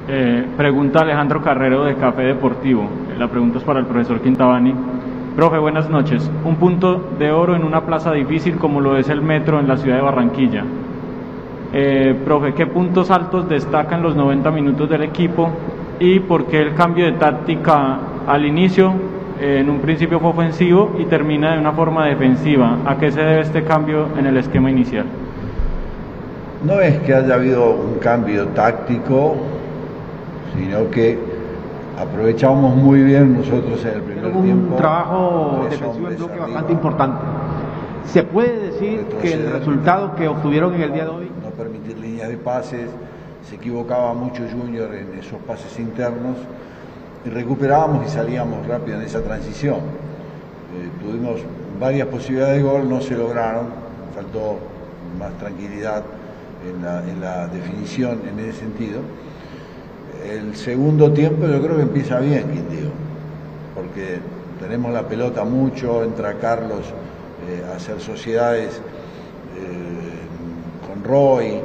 Pregunta Alejandro Carrero de Café Deportivo. La pregunta es para el profesor Quintabani. Profe, buenas noches. Un punto de oro en una plaza difícil como lo es el Metro en la ciudad de Barranquilla. Profe, ¿qué puntos altos destacan los 90 minutos del equipo y por qué el cambio de táctica al inicio, en un principio fue ofensivo y termina de una forma defensiva? ¿A qué se debe este cambio en el esquema inicial? No es que haya habido un cambio táctico, sino que aprovechamos muy bien nosotros en el primer tiempo. Un trabajo defensivo en bloque bastante importante. ¿Se puede decir que el resultado que obtuvieron en el día de hoy? No permitir líneas de pases, se equivocaba mucho Junior en esos pases internos y recuperábamos y salíamos rápido en esa transición. Tuvimos varias posibilidades de gol, no se lograron, faltó más tranquilidad en la definición en ese sentido. El segundo tiempo yo creo que empieza bien Quindío, porque tenemos la pelota mucho, entra Carlos a hacer sociedades con Roy,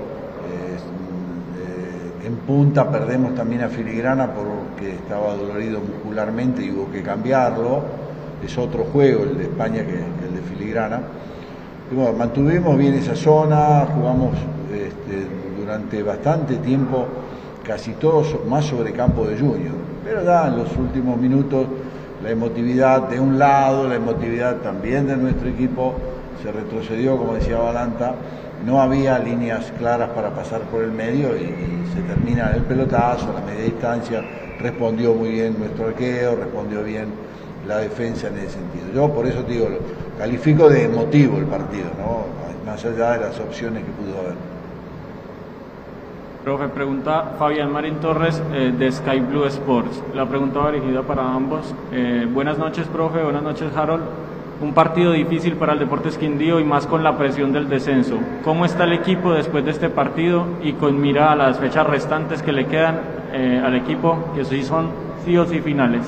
en punta perdemos también a Filigrana porque estaba dolorido muscularmente y hubo que cambiarlo, es otro juego el de España que el de Filigrana. Y bueno, mantuvimos bien esa zona, jugamos durante bastante tiempo casi todos más sobre campo de Junior, pero ya en los últimos minutos la emotividad de un lado, la emotividad también de nuestro equipo se retrocedió, como decía Balanta, no había líneas claras para pasar por el medio y se termina el pelotazo, a la media distancia, respondió muy bien nuestro arquero, respondió bien la defensa en ese sentido. Yo por eso te digo, califico de emotivo el partido, ¿no? Más allá de las opciones que pudo haber. Profe, pregunta Fabián Marín Torres de Sky Blue Sports. La pregunta va dirigida para ambos. Buenas noches, profe. Buenas noches, Harold. Un partido difícil para el Deportes Quindío y más con la presión del descenso. ¿Cómo está el equipo después de este partido y con mira a las fechas restantes que le quedan al equipo, que sí son sí o sí finales?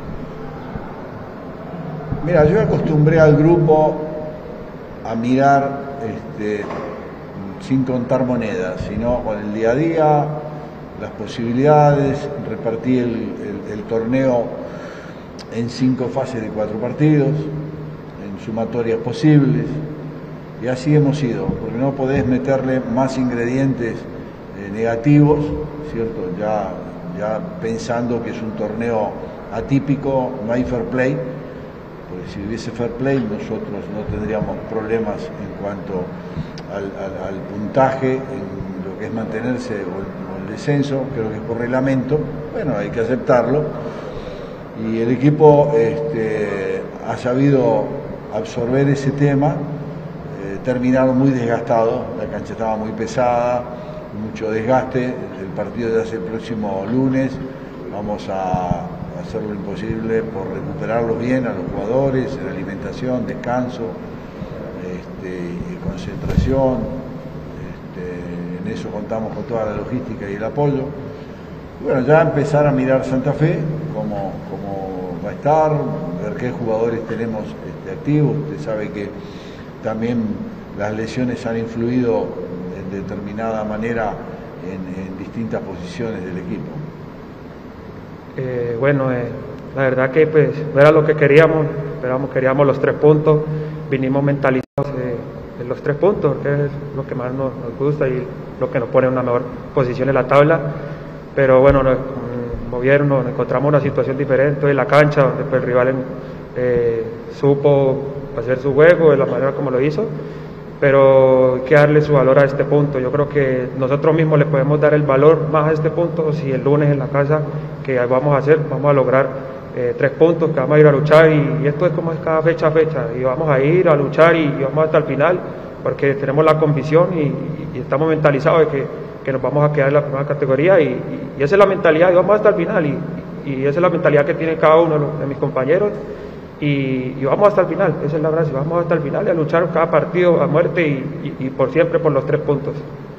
Mira, yo acostumbré al grupo a mirar sin contar monedas, sino con el día a día, las posibilidades, repartí el torneo en 5 fases de 4 partidos, en sumatorias posibles, y así hemos ido, porque no podés meterle más ingredientes negativos, ¿cierto? Ya pensando que es un torneo atípico, no hay fair play, porque si hubiese fair play nosotros no tendríamos problemas en cuanto al puntaje, en lo que es mantenerse o el descenso, creo que es por reglamento, bueno, hay que aceptarlo, y el equipo ha sabido absorber ese tema, terminaron muy desgastados, la cancha estaba muy pesada, mucho desgaste, el partido ya es el próximo lunes, vamos a hacer lo imposible por recuperarlos bien a los jugadores, en alimentación, descanso, concentración, en eso contamos con toda la logística y el apoyo. Y bueno, ya empezar a mirar Santa Fe, cómo va a estar, ver qué jugadores tenemos activos. Usted sabe que también las lesiones han influido en determinada manera en distintas posiciones del equipo. La verdad que pues no era lo que queríamos, queríamos los 3 puntos, vinimos mentalizados en los 3 puntos, que es lo que más nos gusta y lo que nos pone en una mejor posición en la tabla, pero bueno, nos encontramos una situación diferente en la cancha, donde pues, el rival supo hacer su juego de la manera como lo hizo, pero hay que darle su valor a este punto. Yo creo que nosotros mismos le podemos dar el valor más a este punto si el lunes en la casa que vamos a hacer, vamos a lograr 3 puntos, que vamos a ir a luchar y esto es como es cada fecha a fecha y vamos a ir a luchar y vamos hasta el final porque tenemos la convicción y estamos mentalizados de que nos vamos a quedar en la primera categoría y esa es la mentalidad y vamos hasta el final y esa es la mentalidad que tiene cada uno de mis compañeros y vamos hasta el final, esa es la gracia, vamos hasta el final y a luchar cada partido a muerte y por siempre por los 3 puntos.